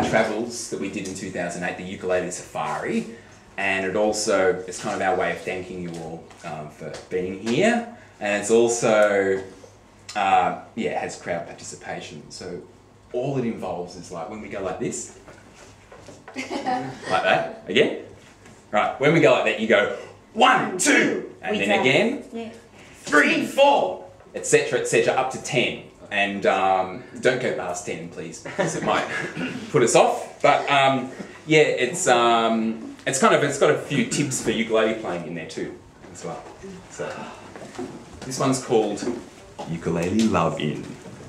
our travels that we did in 2008, the Ukulele Safari, and it's kind of our way of thanking you all for being here, and it's also, it has crowd participation. So all it involves is like when we go like this, like that, again. Right, when we go like that, you go 1, 2, and then again, 3, 4, etc., up to 10. And don't go past 10, please, because it might put us off. But it's got a few tips for ukulele playing in there too, as well. So this one's called Ukulele Love-In.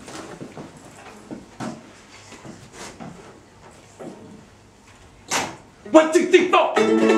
1, 2, 3, 4.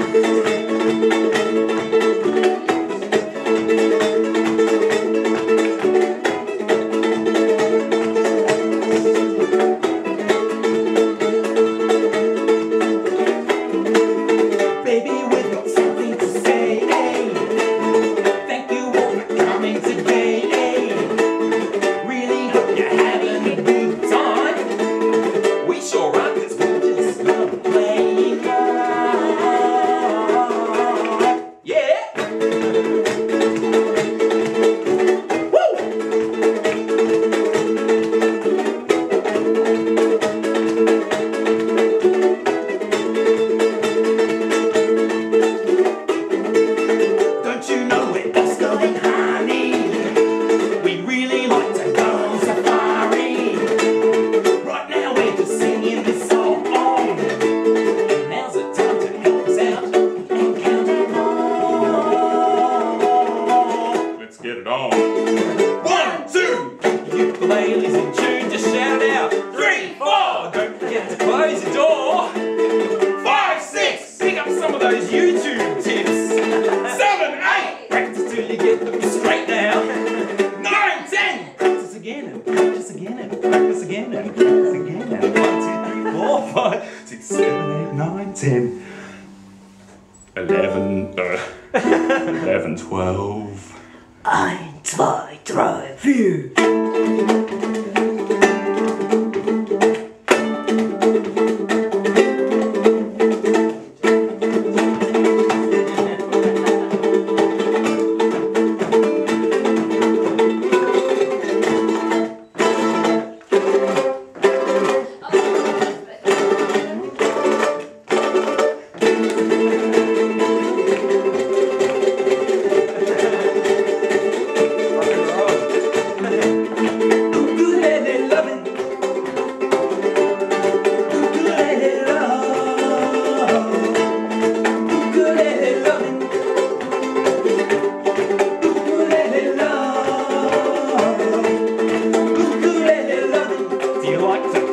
Get it on. 1, 2, ukuleles in tune, just shout it out. 3, 4, don't forget to close your door. 5, 6, pick up some of those YouTube tips. 7, 8, practice till you get them straight now. 9, 10, practice again and practice again and practice again and practice again. And 1, 2, 3, 4, 5, 6, 7, 8, 9, 10, 11, 12. 1, 2, 3, 4. Do you like to